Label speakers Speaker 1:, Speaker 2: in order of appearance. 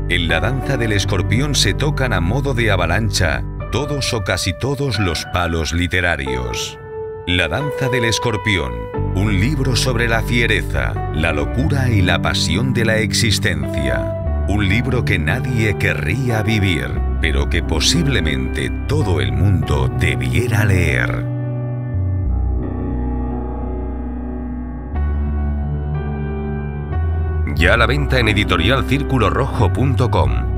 Speaker 1: En la danza del escorpión se tocan a modo de avalancha todos o casi todos los palos literarios. La danza del escorpión, un libro sobre la fiereza, la locura y la pasión de la existencia. Un libro que nadie querría vivir, pero que posiblemente todo el mundo debiera leer. Ya a la venta en editorialcirculorrojo.com.